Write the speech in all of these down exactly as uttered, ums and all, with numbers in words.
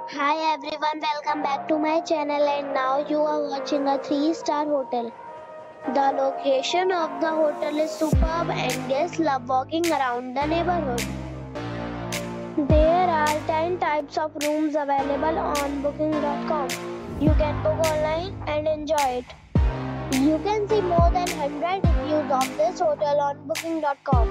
Hi everyone, welcome back to my channel and now you are watching a three star hotel. The location of the hotel is superb and guests love walking around the neighborhood. There are ten types of rooms available on booking dot com. You can book online and enjoy it. You can see more than one hundred reviews of this hotel on booking dot com.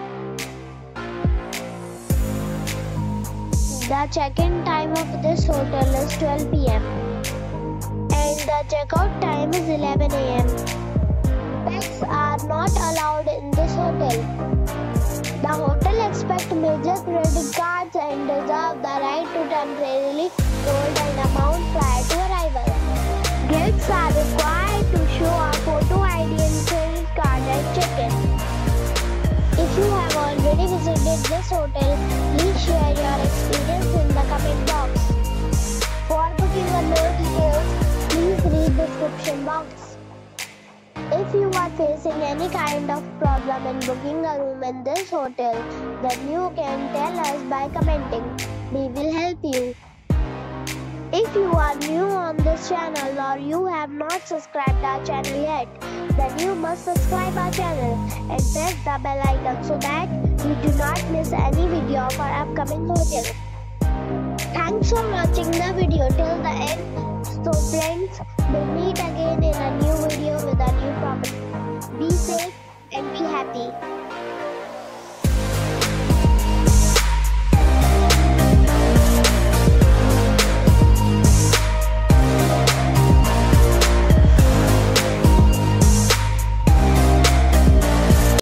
The check-in time of this hotel is twelve p m and the checkout time is eleven a m Pets are not allowed in this hotel. The hotel accepts major credit cards and reserves the right to temporarily hold an amount prior to arrival. Guests are required to show a photo I D and credit card at check-in. If you have already visited this hotel, please share your experience in the comment box. For booking or more details, please read the description box. If you are facing any kind of problem in booking a room in this hotel, then you can tell us by commenting. We will help you. If you are new on this channel or you have not subscribed our channel yet, then you must subscribe our channel and press the bell icon so that you do not miss any video of our upcoming hotel. Thanks for watching the video till the end. So friends, we'll meet again in a new video with a new property. Be safe and be happy.